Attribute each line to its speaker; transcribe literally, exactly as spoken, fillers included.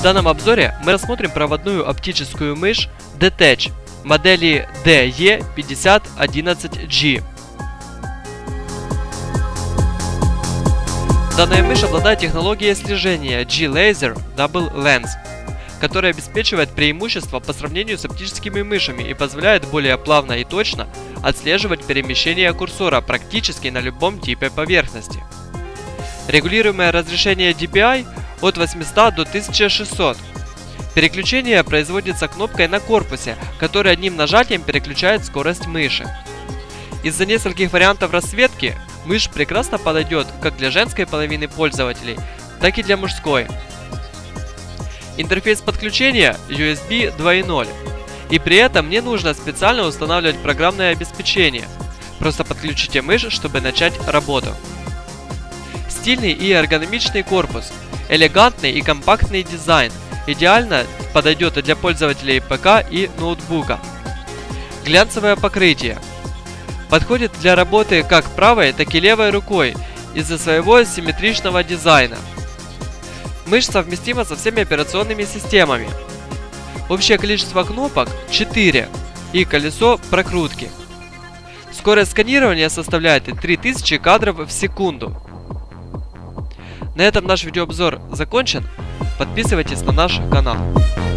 Speaker 1: В данном обзоре мы рассмотрим проводную оптическую мышь D-Tech модели ди и пятьдесят одиннадцать джи. Данная мышь обладает технологией слежения G-Laser Double Lens, которая обеспечивает преимущество по сравнению с оптическими мышами и позволяет более плавно и точно отслеживать перемещение курсора практически на любом типе поверхности. Регулируемое разрешение ди пи ай от восьмисот до тысячи шестисот. Переключение производится кнопкой на корпусе, которая одним нажатием переключает скорость мыши. Из-за нескольких вариантов расцветки мышь прекрасно подойдет как для женской половины пользователей, так и для мужской. Интерфейс подключения ю эс би два ноль, и при этом не нужно специально устанавливать программное обеспечение. Просто подключите мышь, чтобы начать работу. Стильный и эргономичный корпус, элегантный и компактный дизайн идеально подойдет для пользователей ПК и ноутбука. Глянцевое покрытие подходит для работы как правой, так и левой рукой из-за своего симметричного дизайна. Мышь совместима со всеми операционными системами. Общее количество кнопок четыре и колесо прокрутки. Скорость сканирования составляет три тысячи кадров в секунду. На этом наш видеообзор закончен. Подписывайтесь на наш канал.